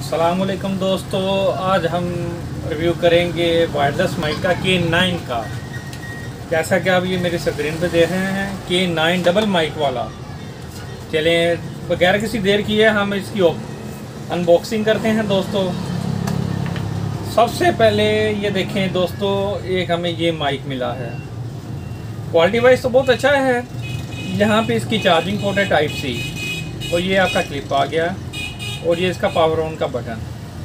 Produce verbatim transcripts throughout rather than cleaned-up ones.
अस्सलामुअलैकुम दोस्तों, आज हम रिव्यू करेंगे वायरलेस माइक का के नाइन का। जैसा कि आप ये मेरी स्क्रीन पे देख रहे हैं, के नाइन डबल माइक वाला। चलें बगैर किसी देर किए हम इसकी अनबॉक्सिंग करते हैं दोस्तों। सबसे पहले ये देखें दोस्तों, एक हमें ये माइक मिला है। क्वालिटी वाइज तो बहुत अच्छा है। यहाँ पे इसकी चार्जिंग पोर्ट है टाइप सी, और ये आपका क्लिप आ गया, और ये इसका पावर ऑन का बटन।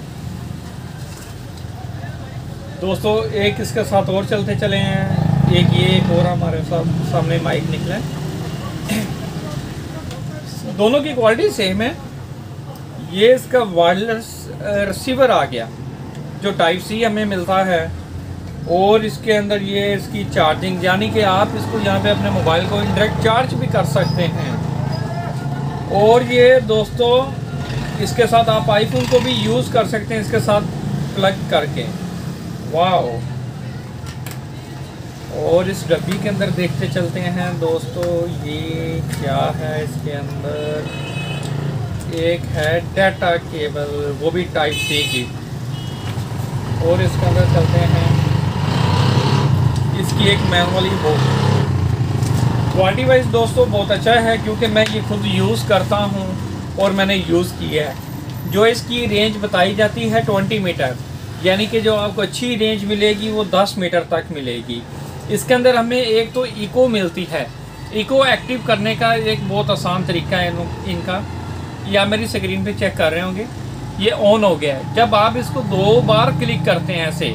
दोस्तों एक इसके साथ और चलते चले हैं, एक ये एक और हमारे सामने माइक निकला है। दोनों की क्वालिटी सेम है। ये इसका वायरलेस रिसीवर आ गया जो टाइप सी हमें मिलता है, और इसके अंदर ये इसकी चार्जिंग, यानी कि आप इसको यहाँ पे अपने मोबाइल को डायरेक्ट चार्ज भी कर सकते हैं। और ये दोस्तों इसके साथ आप आईफोन को भी यूज़ कर सकते हैं इसके साथ प्लग करके। वाओ। और इस डब्बी के अंदर देखते चलते हैं दोस्तों, ये क्या है इसके अंदर। एक है डाटा केबल, वो भी टाइप सी की। और इसके अंदर चलते हैं, इसकी एक मैनुअली बुक। क्वालिटी वाइज दोस्तों बहुत अच्छा है, क्योंकि मैं ये खुद यूज़ करता हूँ और मैंने यूज़ किया है। जो इसकी रेंज बताई जाती है बीस मीटर, यानी कि जो आपको अच्छी रेंज मिलेगी वो दस मीटर तक मिलेगी। इसके अंदर हमें एक तो इको मिलती है। इको एक्टिव करने का एक बहुत आसान तरीका है इनका, या मेरी स्क्रीन पे चेक कर रहे होंगे, ये ऑन हो गया है। जब आप इसको दो बार क्लिक करते हैं, ऐसे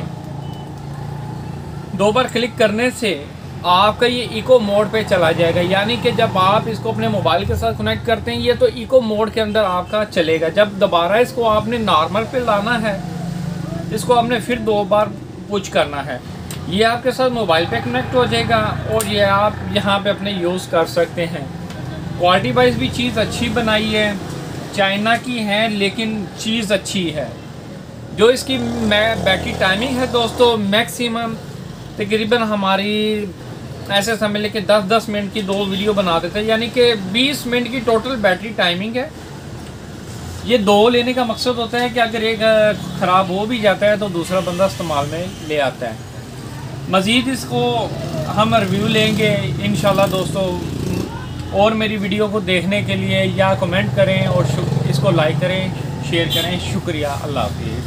दो बार क्लिक करने से आपका ये इको मोड पे चला जाएगा, यानी कि जब आप इसको अपने मोबाइल के साथ कनेक्ट करते हैं, ये तो इको मोड के अंदर आपका चलेगा। जब दोबारा इसको आपने नॉर्मल पे लाना है, इसको आपने फिर दो बार पुश करना है, ये आपके साथ मोबाइल पे कनेक्ट हो जाएगा, और ये आप यहाँ पे अपने यूज़ कर सकते हैं। क्वालिटी वाइज भी चीज़ अच्छी बनाई है, चाइना की है लेकिन चीज़ अच्छी है। जो इसकी बैटरी टाइमिंग है दोस्तों, मैक्सिमम तकरीबन हमारी ऐसे समझ लें कि दस दस मिनट की दो वीडियो बना देते हैं, यानी कि बीस मिनट की टोटल बैटरी टाइमिंग है। ये दो लेने का मकसद होता है कि अगर एक ख़राब हो भी जाता है तो दूसरा बंदा इस्तेमाल में ले आता है। मज़ीद इसको हम रिव्यू लेंगे इंशाल्लाह दोस्तों। और मेरी वीडियो को देखने के लिए या कमेंट करें और इसको लाइक करें, शेयर करें। शुक्रिया। अल्लाह हाफिज़।